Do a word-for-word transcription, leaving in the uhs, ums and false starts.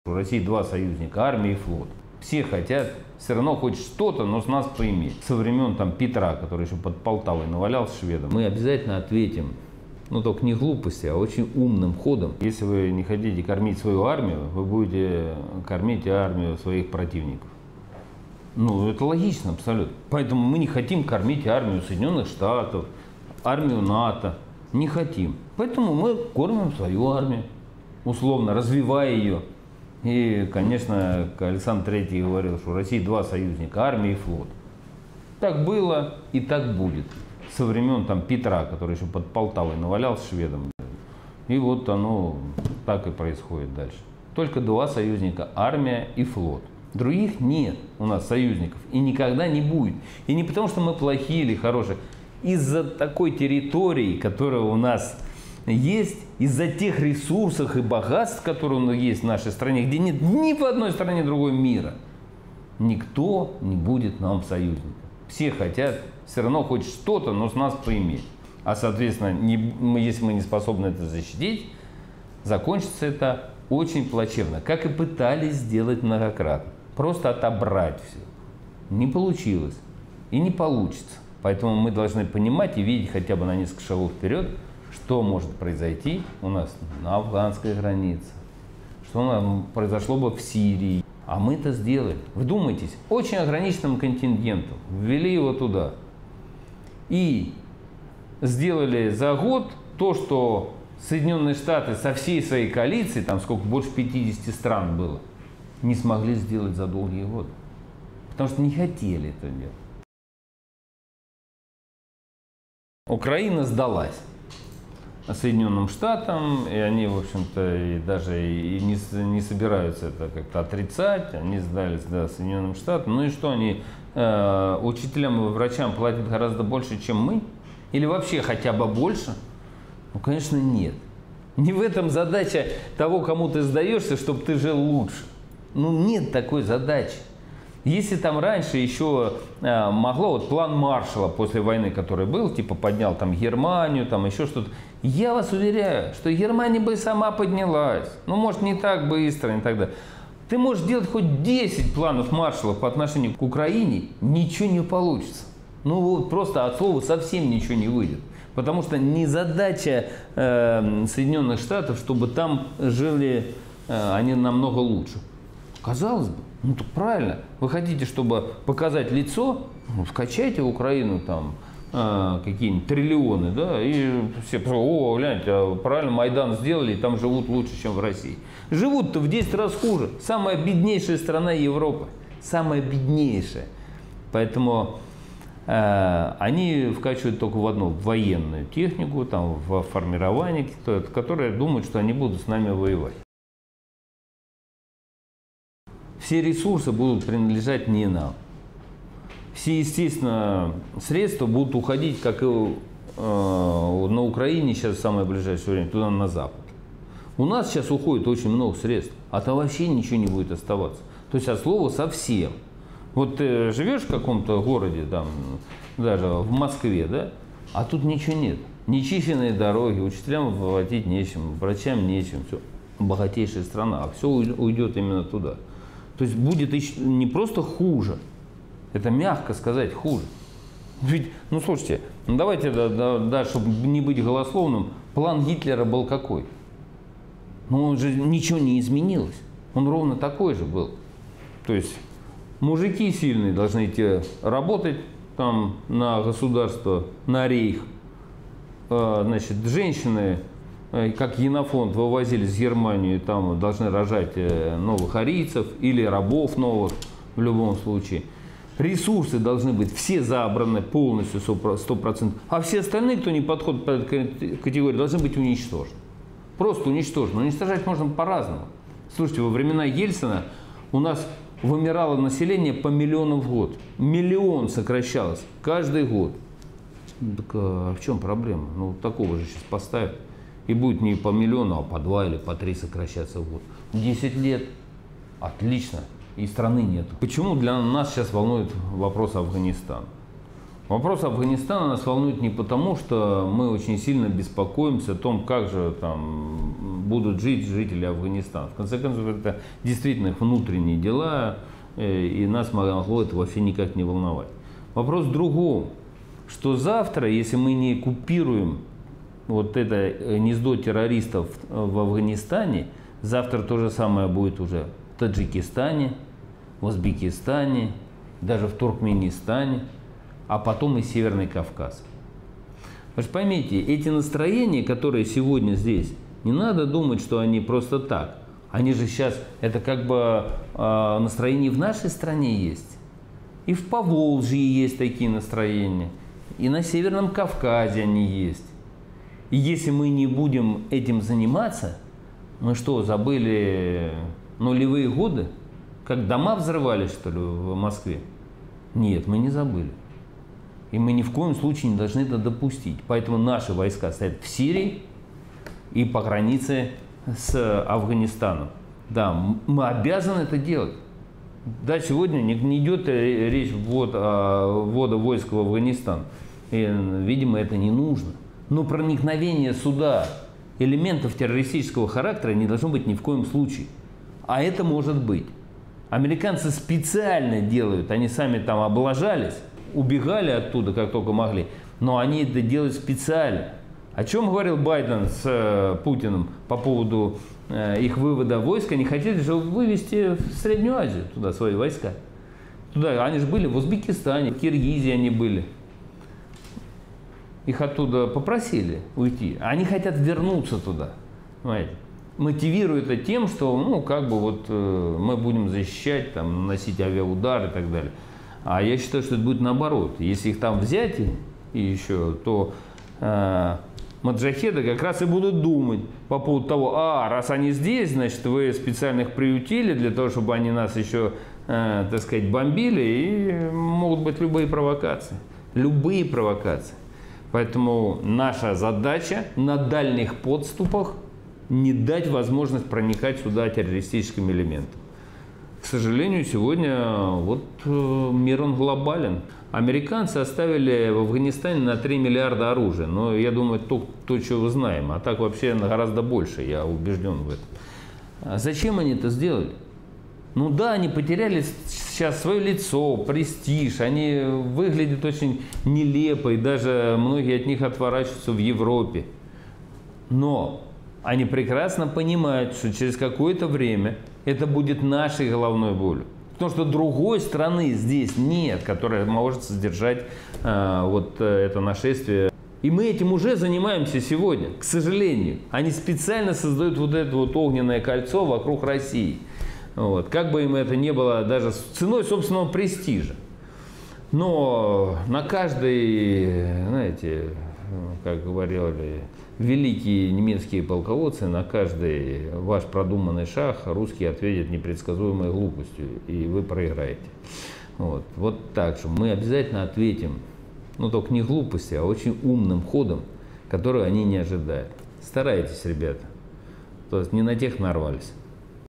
У России два союзника – армия и флот. Все хотят все равно хоть что-то, но с нас поиметь. Со времен там Петра, который еще под Полтавой навалялся шведом, мы обязательно ответим, ну только не глупости, а очень умным ходом. Если вы не хотите кормить свою армию, вы будете кормить армию своих противников. Ну, это логично абсолютно. Поэтому мы не хотим кормить армию Соединенных Штатов, армию НАТО. Не хотим. Поэтому мы кормим свою армию, условно, развивая ее. И, конечно, Александр Третий говорил, что у России два союзника – армия и флот. Так было и так будет. Со времен там Петра, который еще под Полтавой навалялся шведом. И вот оно так и происходит дальше. Только два союзника – армия и флот. Других нет у нас союзников и никогда не будет. И не потому, что мы плохие или хорошие. Из-за такой территории, которая у нас есть, из-за тех ресурсов и богатств, которые у нас есть в нашей стране, где нет ни в одной стране другой мира, никто не будет нам союзником. Все хотят все равно хоть что-то, но с нас поиметь. А, соответственно, не, мы, если мы не способны это защитить, закончится это очень плачевно, как и пытались сделать многократно. Просто отобрать все. Не получилось и не получится. Поэтому мы должны понимать и видеть хотя бы на несколько шагов вперед, что может произойти у нас на афганской границе, что произошло бы в Сирии. А мы это сделали. Вдумайтесь, очень ограниченным контингентом ввели его туда. И сделали за год то, что Соединенные Штаты со всей своей коалицией, там сколько, больше пятидесяти стран было, не смогли сделать за долгие годы. Потому что не хотели это делать. Украина сдалась Соединенным Штатам, и они, в общем-то, и даже и не, не собираются это как-то отрицать. Они сдались, да, Соединенным Штатам. Ну и что, они э, учителям и врачам платят гораздо больше, чем мы? Или вообще хотя бы больше? Ну, конечно, нет. Не в этом задача того, кому ты сдаешься, чтобы ты жил лучше. Ну, нет такой задачи. Если там раньше еще э, могло, вот план Маршалла после войны, который был, типа поднял там Германию, там еще что-то, я вас уверяю, что Германия бы сама поднялась. Ну, может, не так быстро, не так далее. Ты можешь делать хоть десять планов Маршалла по отношению к Украине, ничего не получится. Ну, вот просто от слова совсем ничего не выйдет. Потому что не задача э, Соединенных Штатов, чтобы там жили э, они намного лучше. Казалось бы, ну так правильно. Вы хотите, чтобы показать лицо, ну, скачайте в Украину там э, какие-нибудь триллионы, да, и все, о, гляньте, а правильно Майдан сделали, и там живут лучше, чем в России. Живут-то в десять раз хуже. Самая беднейшая страна Европы. Самая беднейшая. Поэтому э, они вкачивают только в одну, в военную технику, там, в формирование, которые думают, что они будут с нами воевать. Все ресурсы будут принадлежать не нам. Все, естественно, средства будут уходить, как и э, на Украине сейчас в самое ближайшее время, туда на Запад. У нас сейчас уходит очень много средств, а там вообще ничего не будет оставаться. То есть от слова совсем. Вот ты живешь в каком-то городе, там, даже в Москве, да, а тут ничего нет. Нечищенные дороги, учителям платить нечем, врачам нечем. Все. Богатейшая страна, а все уйдет именно туда. То есть будет еще не просто хуже, это мягко сказать хуже. Ведь, ну слушайте, ну давайте, да, да, да, чтобы не быть голословным, план Гитлера был какой? Ну он же ничего не изменилось, он ровно такой же был. То есть мужики сильные должны идти работать там на государство, на рейх, значит, женщины, как Енофонд, вывозили в Германию, там должны рожать новых арийцев или рабов новых в любом случае. Ресурсы должны быть все забраны полностью, сто процентов, а все остальные, кто не подходит под эту категорию, должны быть уничтожены. Просто уничтожены. Уничтожать можно по-разному. Слушайте, во времена Ельцина у нас вымирало население по миллиону в год. Миллион сокращалось каждый год. Так а в чем проблема? Ну, такого же сейчас поставят. И будет не по миллиону, а по два или по три сокращаться в год. десять лет. Отлично. И страны нет. Почему для нас сейчас волнует вопрос Афганистана? Вопрос Афганистана нас волнует не потому, что мы очень сильно беспокоимся о том, как же там будут жить жители Афганистана. В конце концов, это действительно их внутренние дела, и нас могло это вообще никак не волновать. Вопрос в другом, что завтра, если мы не купируем вот это гнездо террористов в Афганистане, завтра то же самое будет уже в Таджикистане, в Узбекистане, даже в Туркменистане, а потом и Северный Кавказ. Вы же поймите, эти настроения, которые сегодня здесь, не надо думать, что они просто так. Они же сейчас, это как бы э, настроения в нашей стране есть. И в Поволжье есть такие настроения, и на Северном Кавказе они есть. И если мы не будем этим заниматься, мы что, забыли нулевые годы? Как дома взрывались, что ли, в Москве? Нет, мы не забыли. И мы ни в коем случае не должны это допустить. Поэтому наши войска стоят в Сирии и по границе с Афганистаном. Да, мы обязаны это делать. Да, сегодня не, не идет речь ввод, о ввода войск в Афганистан. И, видимо, это не нужно. Но проникновение сюда элементов террористического характера не должно быть ни в коем случае. А это может быть. Американцы специально делают, они сами там облажались, убегали оттуда, как только могли, но они это делают специально. О чем говорил Байден с э, Путиным по поводу э, их вывода войск? Они хотели же вывести в Среднюю Азию, туда свои войска. Туда, они же были в Узбекистане, в Киргизии они были. Их оттуда попросили уйти. Они хотят вернуться туда. Понимаете? Мотивирует это тем, что ну, как бы вот, э, мы будем защищать, там, наносить авиаудары и так далее. А я считаю, что это будет наоборот. Если их там взять и, и еще, то э, маджахеды как раз и будут думать по поводу того, а, раз они здесь, значит, вы специально их приютили для того, чтобы они нас еще, э, так сказать, бомбили, и могут быть любые провокации. Любые провокации. Поэтому наша задача на дальних подступах не дать возможность проникать сюда террористическим элементам. К сожалению, сегодня вот мир он глобален. Американцы оставили в Афганистане на три миллиарда оружия. Но я думаю, то, то, что мы знаем. А так вообще гораздо больше, я убежден в этом. А зачем они это сделали? Ну да, они потеряли сейчас свое лицо, престиж. Они выглядят очень нелепо. И даже многие от них отворачиваются в Европе. Но они прекрасно понимают, что через какое-то время это будет нашей головной болью. Потому что другой страны здесь нет, которая может сдержать э, вот это нашествие. И мы этим уже занимаемся сегодня, к сожалению. Они специально создают вот это вот огненное кольцо вокруг России. Вот. Как бы им это ни было даже с ценой собственного престижа. Но на каждый, знаете, как говорили великие немецкие полководцы, на каждый ваш продуманный шаг русские ответят непредсказуемой глупостью, и вы проиграете. Вот, вот так же мы обязательно ответим, ну только не глупостью, а очень умным ходом, который они не ожидают. Старайтесь, ребята, то есть не на тех нарвались.